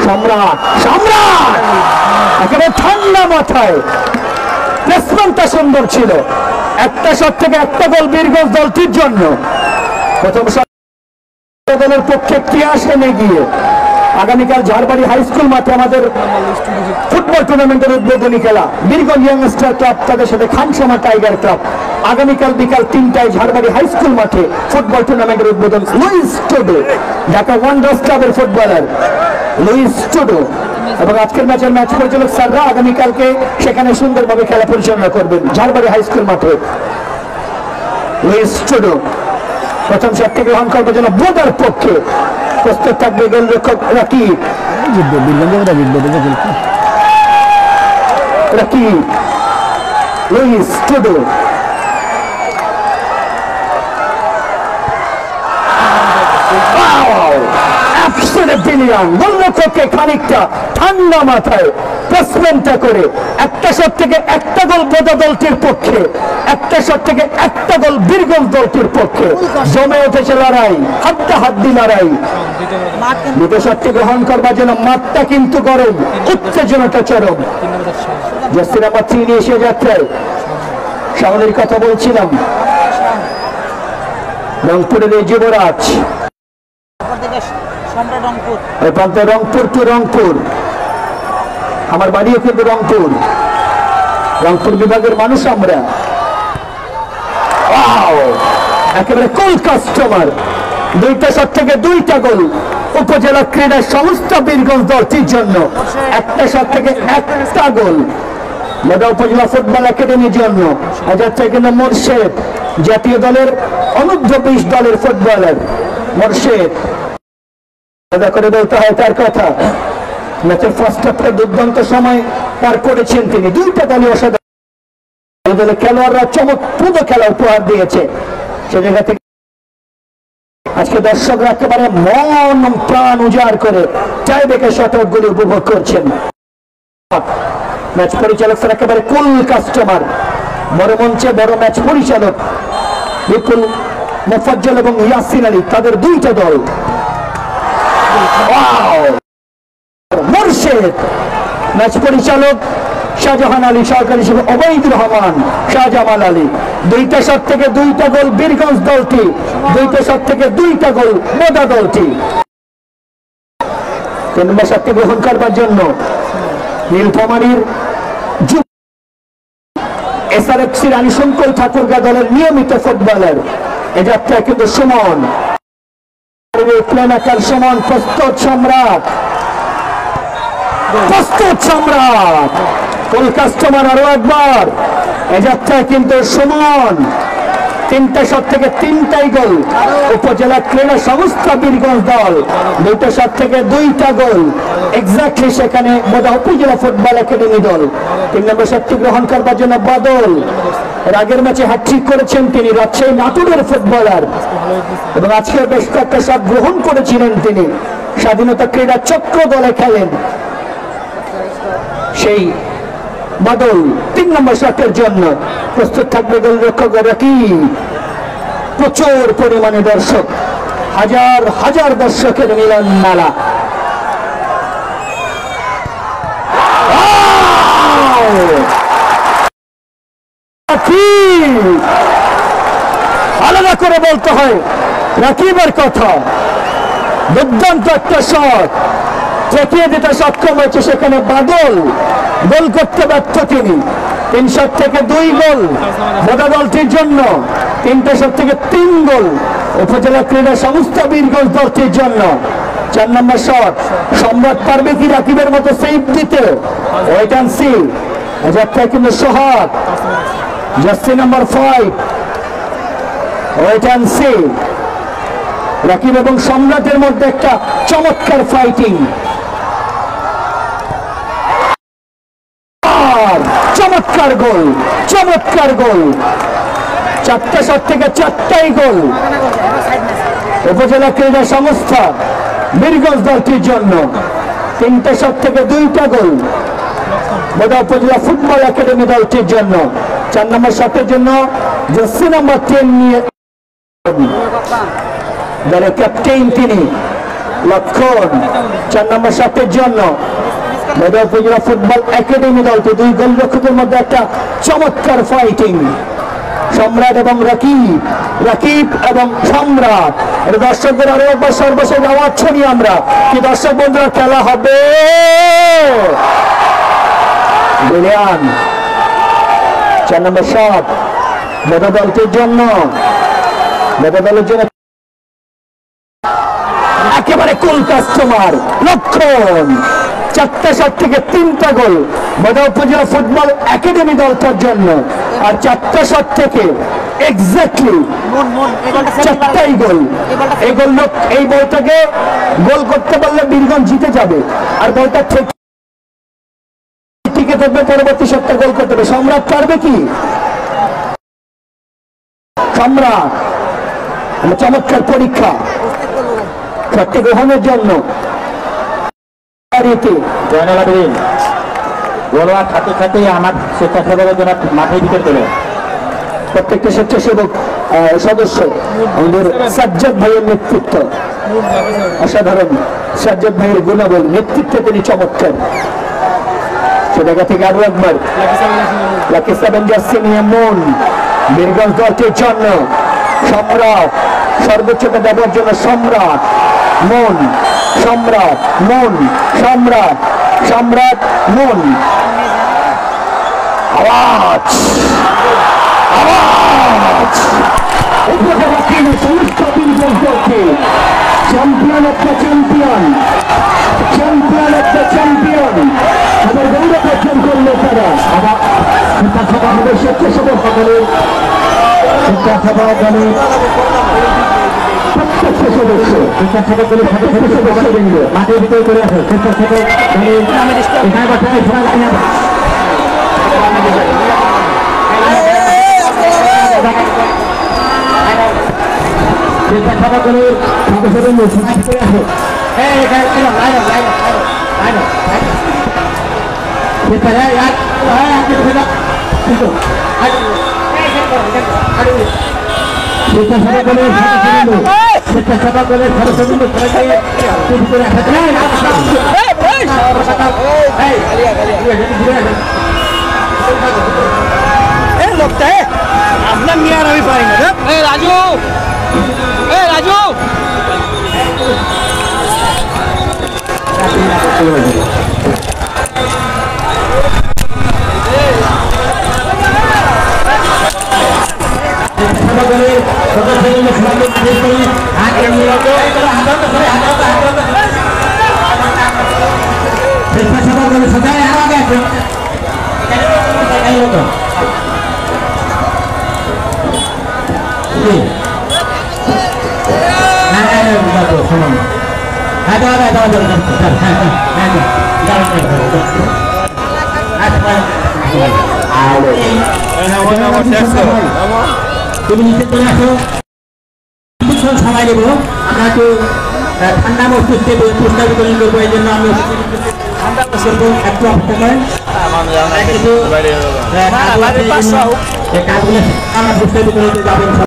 সম্রাট সম্রাট একেবারে ঠান্ডা মাথায় প্লেসমেন্টটা সুন্দর ছিল। একটা শট থেকে একটা গোল বীরগঞ্জ দলটির জন্য। প্রথম শট দলের পক্ষে ক্রিয়াস এনে গিয়ে আগামীকাল ঝাড়বাড়ি হাই স্কুল মাঠে আমাদের ফুটবল টুর্নামেন্টের উদ্বোধনী খেলা বীরগঞ্জ ইয়াংস্টার ক্লাব তাদের সাথে খানসামা টাইগার ক্লাব আগামীকাল বিকাল 3টায় ঝাড়বাড়ি হাই স্কুল মাঠে ফুটবল টুর্নামেন্টের উদ্বোধন। লুইস টুডু ঢাকা ওয়ান্ডার্স ক্লাবের ফুটবলার লুইস টুডু এবং আজকের ম্যাচের ম্যাচ পরিচালক স্যাররা আগামীকালকে সেখানে সুন্দরভাবে খেলা পরিচালনা করবেন ঝাড়বাড়ি হাই স্কুল মাঠে। লুইস টুডু প্রথম শটটি গ্রহণ করবার জন্য বোদার পক্ষে প্রস্তুত থাকবে গোলরক্ষক রাকিব। রাকিব লুইস টুডু গোলরক্ষককে খানিকটা ঠান্ডা মাথায় প্লেসমেন্টটা করে একটা শট থেকে একটা গোল বোদা দলটির পক্ষে, একটা শট থেকে একটা গোল বীরগঞ্জ দলটির পক্ষে জমে উঠেছে লড়াই, হাড্ডাহাড্ডি লড়াই। দুটো শটটি গ্রহণ করবার জন্য মাঠটা কিন্তু গরম, উত্তেজনাটা চরম। জার্সি নাম্বার 3 নিয়ে এসে যাত্রায় সামনের কথা বলছিলাম রংপুরের এই যুবরাজ রংপুর টু রংপুর, আমার বাড়িও কিন্তু রংপুর, রংপুর বিভাগের মানুষ আমরা। একেবারে কোল কাস্টমার, দুইটা শট থেকে দুইটা গোল উপজেলা ক্রীড়া সংস্থা বীরগঞ্জ দলটির জন্য, একটা শট থেকে একটা গোল মেধা উপজেলা ফুটবল একাডেমির জন্য। কিন্তু মোর্শেদ জাতীয় দলের অনূর্ধ্ব 20 দলের ফুটবলার মোর্শেদ করে বলতে হয় তার কথা। ম্যাচের ফার্স্ট হাফে দুর্দান্ত সময় পার করেছেন তিনি, দুইটা দলই অসাধারণ দলের খেলোয়াড়রা চমকপ্রদ খেলা উপহার দিয়েছে। সে জায়গা থেকে আজকে দর্শকরা একেবারে মন প্রাণ উজাড় করে টাইব্রেকার শতকগুলি উপভোগ করছেন। ম্যাচ পরিচালক স্যার একেবারে কুল কাস্টমার, বড় মঞ্চে বড় ম্যাচ পরিচালক বিপুল মোফাজ্জল এবং ইয়াসিন আলী, তাদের দুইটা দল। মোর্শেদ ম্যাচ পরিচালক শাহজাহান আলী, সহকারী হিসেবে ওবাইদুর রহমান, শাহজামাল আলী। দুইটা শট থেকে দুইটা গোল বীরগঞ্জ দলটি, দুইটা শট থেকে দুইটা গোল বোদা দলটি। 3 নম্বর শটটি গ্রহণ করবার জন্য নীলফামারীর এসআরএফসি রানী শঙ্কর ঠাকুরগা দলের নিয়মিত ফুটবলার এ যাত্রায় কিন্তু সুমন প্লেনাকার সুমন প্রস্তুত সম্রাট, প্রস্তুত সম্রাট কোল কাস্টমার আরো একবার এ যাত্রায় কিন্তু সুমন। 3টা শট থেকে 3টাই গোল উপজেলা ক্রীড়া সংস্থা বীরগঞ্জ দল, 2টা শট থেকে 2টা গোল এক্স্যাক্টলি সেখানে মোদা উপজেলা ফুটবল একাডেমি দল। 3 নম্বর শটটি গ্রহণ করবার জন্য বাদল, এর আগের ম্যাচে হ্যাটট্রিক করেছেন তিনি, রাজশাহী নাটোরের ফুটবলার এবং আজকে বেশ কয়েকটা শট গ্রহণ করেছিলেন তিনি, স্বাধীনতা ক্রীড়া চক্র দলে খেলেন। সেই বাদল 3 নম্বর শটের জন্য প্রস্তুত থাকবে গোলরক্ষক রাকিব। প্রচুর পরিমাণে দর্শক, হাজার হাজার দর্শকের মিলন মেলা। আলাদা করে বলতে হয় রাকিবের কথা, দুর্দান্ত একটা শট ঠেকিয়ে দিতে সক্ষম হয়েছে সেখানে বাদল, গোল করতে ব্যর্থ তিনি। 3 শট থেকে 2 গোল বোদা দলটির জন্য, 3টে শট থেকে 3 গোল উপজেলা ক্রীড়া সংস্থা বীরগঞ্জ দলটির জন্য। 4 নম্বর শট, সম্রাট পারবে কি রাকিবের মতো সেভ দিতে? Wait and see. যাত্রায় কিন্তু Sohag, jersey number 5, wait and see. Rakib এবং সম্রাটের মধ্যে একটা চমৎকার ফাইটিং, চমৎকার গোল, চমৎকার গোল। 4টা শট থেকে 4টাই গোল উপজেলা ক্রীড়া সংস্থা বীরগঞ্জ দলটির জন্য। 3টে শট থেকে 2টা গোল বোদা উপজেলা ফুটবল একাডেমি দলটির জন্য। 4 নম্বর শটের জন্য জার্সি নাম্বার 10 নিয়ে দলের ক্যাপ্টেন তিনি লক্ষণ 4 নম্বর শটের জন্য মেদা উপজেলা ফুটবল একাডেমি দলটি দুই গোলরক্ষকের মধ্যে একটা চমৎকার ফাইটিং। সম্রাট এবং রাকিব, রাকিব এবং সম্রাট। এটা দর্শকদের আরো একবার সর্বশেষ আওয়াজ ছড়ি আমরা কি দর্শক বন্ধুরা খেলা হবে। ব্রিলিয়ান্ট 4 নম্বর শট মেদা দলটির জন্য, মেদা দলের জন্য একেবারে কুল কাস্টমার লক্ষণ। 4টা শট থেকে 3টা গোল মেদা উপজেলা ফুটবল একাডেমি দলটার জন্য, আর 4টা শট থেকে এক্স্যাক্টলি 4টাই গোল। এই গোল এই বলটাকে গোল করতে পারলে বীরগঞ্জ জিতে যাবে, আর বলটা টিকে থাকবে, পরবর্তী শটটা গোল করতে হবে। সম্রাট পারবে কি? সম্রাট চমৎকার পরীক্ষা শটটি গ্রহণের জন্য আমার স্বেচ্ছাসেবকের জন্য মাঠের ভিতর তোলে প্রত্যেকটা স্বেচ্ছাসেবক সদস্য আমাদের সাজ্জাদ ভাইয়ের নেতৃত্ব অসাধারণ। সাজ্জাদ ভাইয়ের গুণাবল নেতৃত্বে তিনি চমৎকার। সে জায়গা থেকে আরো একবার লাকি 7 জার্সি নিয়ে মন বীরগঞ্জ দলটির জন্য সম্রাট সর্বোচ্চটা দেওয়ার জন্য সম্রাট মন, সম্রাট মন, সম্রাট, সম্রাট মন। আওয়াজ আওয়াজ চ্যাম্পিয়ন একটা চ্যাম্পিয়ন, চ্যাম্পিয়ন একটা চ্যাম্পিয়ন। তাদের গৌরব অর্জন করলো তারা। আমাদের স্বেচ্ছাসেবক দলের স্বেচ্ছাসেবক দলের প্রত্যেকটা সদস্য, স্বেচ্ছাসেবক দলের সদস্যবৃন্দ মাঠের ভিতরে করে আসে। স্বেচ্ছাসেবক দলের এখানে বসায় স্বেচ্ছাসেবক দলের সদস্যবৃন্দ করে আসে। স্বেচ্ছাসেবক দলের সদস্যবৃন্দ আপনার নিয়ে আর আমি পারি না। রাজু রাজু তুমি নিচে চলে আসো, সময় দেবো। আমরা একটু ঠান্ডা মস্তিষ্কে পুরস্কার বিতরণ করবো, এই জন্য আমি ঠান্ডা করবো। একটু অপেক্ষা করেন, কাজগুলো আমরা পুরস্কার বিতরণ যাবেন।